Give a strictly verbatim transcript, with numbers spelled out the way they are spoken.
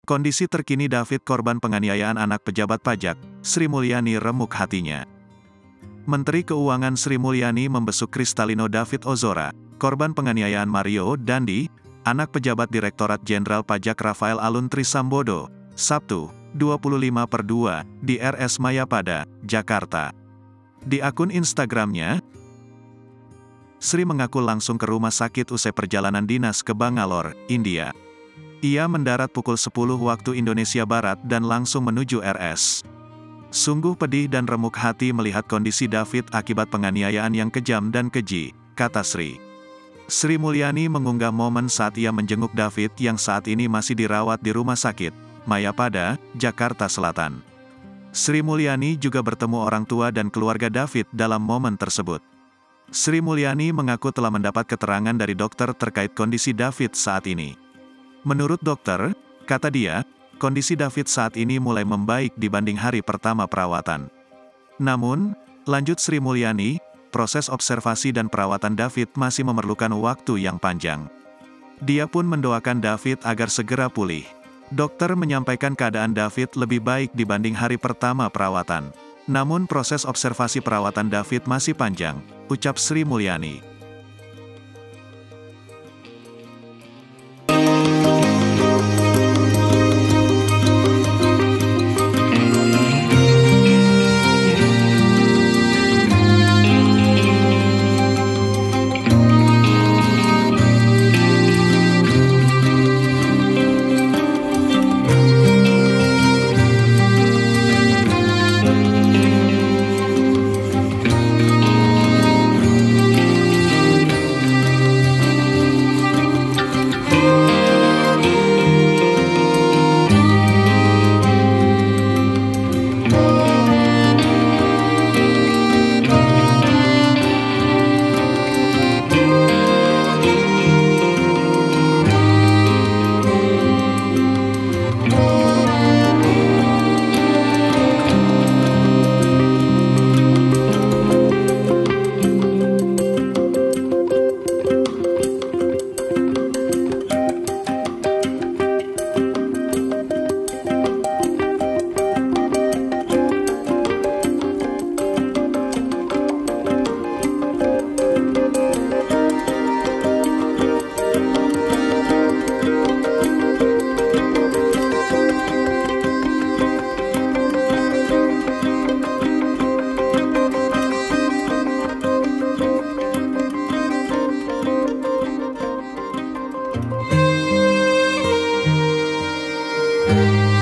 Kondisi terkini David korban penganiayaan anak pejabat pajak, Sri Mulyani remuk hatinya. Menteri Keuangan Sri Mulyani membesuk Kristalino David Ozora, korban penganiayaan Mario Dandi, anak pejabat Direktorat Jenderal Pajak Rafael Alun Trisambodo, Sabtu, dua puluh lima per dua, di R S Mayapada, Jakarta. Di akun Instagramnya, Sri mengaku langsung ke rumah sakit usai perjalanan dinas ke Bangalore, India. Ia mendarat pukul sepuluh waktu Indonesia Barat dan langsung menuju R S. Sungguh pedih dan remuk hati melihat kondisi David akibat penganiayaan yang kejam dan keji, kata Sri. Sri Mulyani mengunggah momen saat ia menjenguk David yang saat ini masih dirawat di rumah sakit Mayapada, Jakarta Selatan. Sri Mulyani juga bertemu orang tua dan keluarga David dalam momen tersebut. Sri Mulyani mengaku telah mendapat keterangan dari dokter terkait kondisi David saat ini. Menurut dokter, kata dia, kondisi David saat ini mulai membaik dibanding hari pertama perawatan. Namun, lanjut Sri Mulyani, proses observasi dan perawatan David masih memerlukan waktu yang panjang. Dia pun mendoakan David agar segera pulih. Dokter menyampaikan keadaan David lebih baik dibanding hari pertama perawatan. Namun proses observasi perawatan David masih panjang, ucap Sri Mulyani. Thank you.